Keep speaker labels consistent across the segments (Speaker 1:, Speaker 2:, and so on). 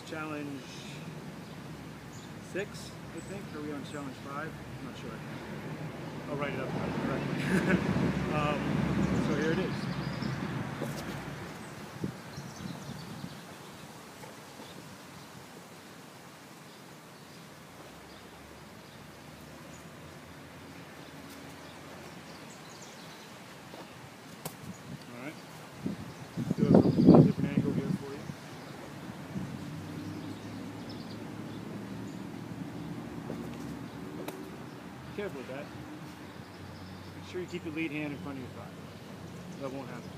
Speaker 1: challenge 6, I think. Are we on challenge 5? I'm not sure. I'll write it up correctly. So here it is. Alright. Do it from a different angle here for you. Careful with that. Make sure you keep your lead hand in front of your thigh. That won't happen.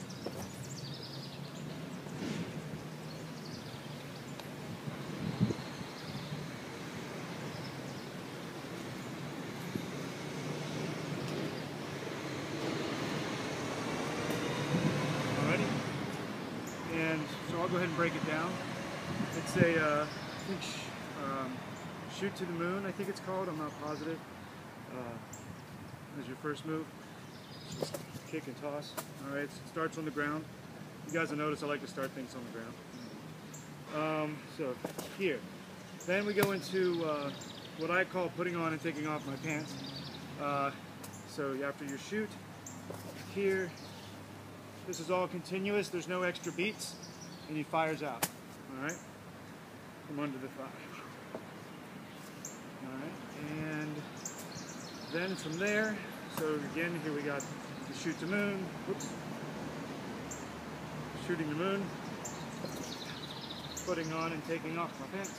Speaker 1: Alrighty. And so I'll go ahead and break it down. It's a, I think, shoot to the moon, I think it's called. I'm not positive. As your first move, just kick and toss. All right, it starts on the ground. You guys will notice I like to start things on the ground. So here, then we go into what I call putting on and taking off my pants. So after your shoot, here, this is all continuous. There's no extra beats, and he fires out. All right, from under the thigh. All right, and then from there, so again, here we got the shoot to moon, whoops, shooting the moon, putting on and taking off my pants.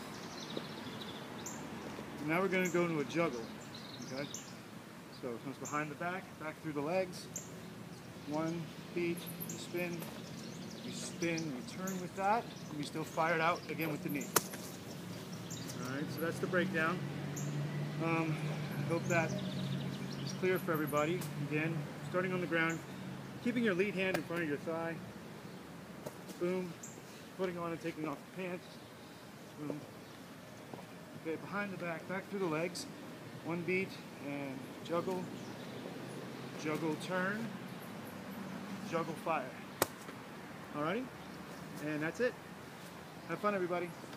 Speaker 1: And now we're going to go into a juggle, okay? So it comes behind the back, back through the legs, 1 beat, you spin, you turn with that, and you still fire it out again with the knee. All right, so that's the breakdown. I hope that is clear for everybody. Again, starting on the ground, keeping your lead hand in front of your thigh. Boom. Putting on and taking off the pants. Boom. Okay, behind the back, back through the legs. 1 beat and juggle. Juggle turn. Juggle fire. Alrighty? And that's it. Have fun, everybody.